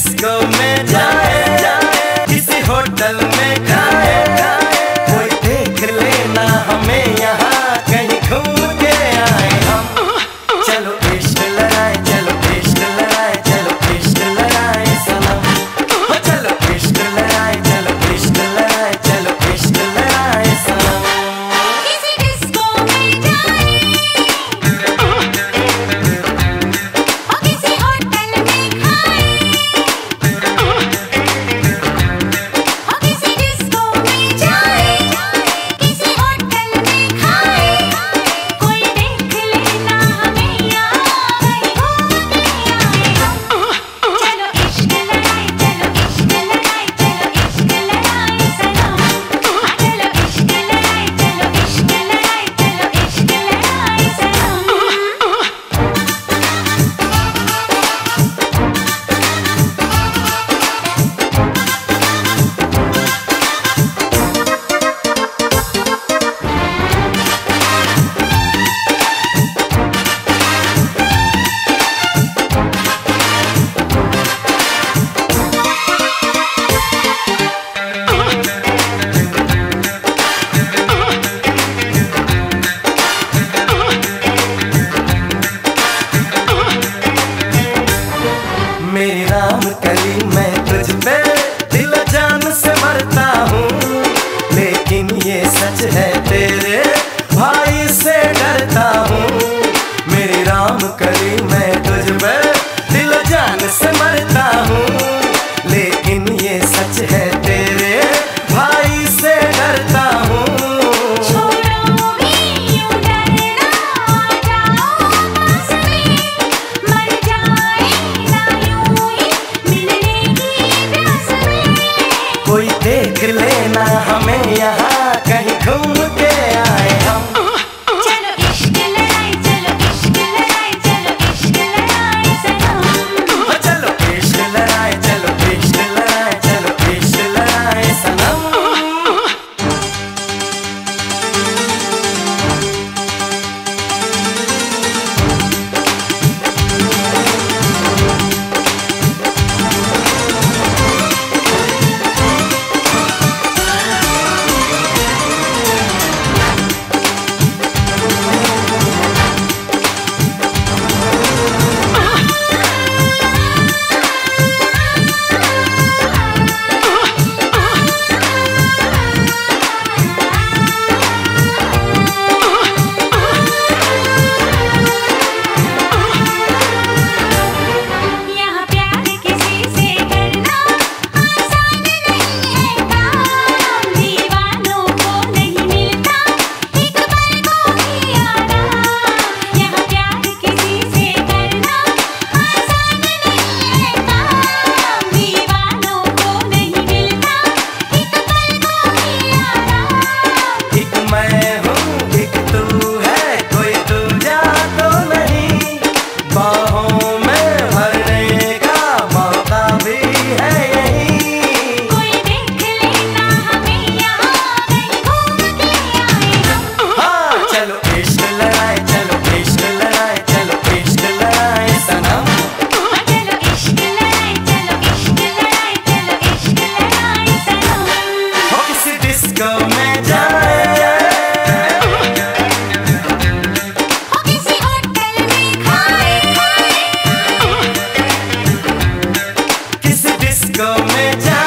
Disco में जाए, किसी होटल में खाए, कोई देख लेना हमें यहाँ कहीं घूम के आए हम। चलो इश्क लड़ाए, चलो इश्क लड़ाए, चलो इश्क लड़ाए सनम। चलो इश्क लड़ाए, चलो इश्क लड़ाए, चलो इश्क लड़ाए सनम। किसी डिस्को में जाए, और किसी होटल में खाए, और किसी डिस्को में जाए, किसी होटल में खाए, कोई देख लेना हमें यहाँ कहीं घूम के आए हम। चलो इश्क लड़ाए, चलो इश्क लड़ाए, चलो इश्क लड़ाए सनम। चलो इश्क लड़ाए, चलो इश्क लड़ाए, चलो इश्क लड़ाए सनम। मेरी राम कली मैं तुझ पे दिल जान से मरता हूँ, लेकिन ये सच है तेरे भाई से डरता हूँ। मेरी राम कली मैं तुझ पे दिल जान से मरता हूँ, लेकिन ये सच है तेरे भाई से डरता हूँ। छोड़ो भी यूं डरना, आ जाओ पास में, मर जाए ना यूं ही मिलने की प्यास में। कोई देख लेना हमें यहाँ कहीं घूम के आए हम। चलो इश्क लड़ाए, चलो इश्क लड़ाए, चलो इश्क लड़ाए सनम। चलो इश्क लड़ाए, चलो इश्क लड़ाए, चलो इश्क लड़ाए सनम। यहाँ प्यार किसी से करना आसान नहीं है काम, दीवानों को नहीं मिलता एक पल को भी आराम। यहाँ प्यार किसी से करना आसान नहीं है काम, दीवानों को नहीं मिलता एक पल को भी आराम। एक मैं हूँ एक तू है, कोई दूजा तो नहीं, बाहों में भरने का मौका भी है यही। कोई देख लेना हमें यहाँ कहीं घूम के आए हम। हाँ चलो इश्क लड़ाए, चलो इश्क लड़ाए, चलो इश्क लड़ाए सनम। चलो इश्क लड़ाए, चलो इश्क लड़ाए, चलो इश्क लड़ाए सनम। हो किसी डिस्को में जाए, हो किसी होटल में खाए, किसी डिस्को में जाए।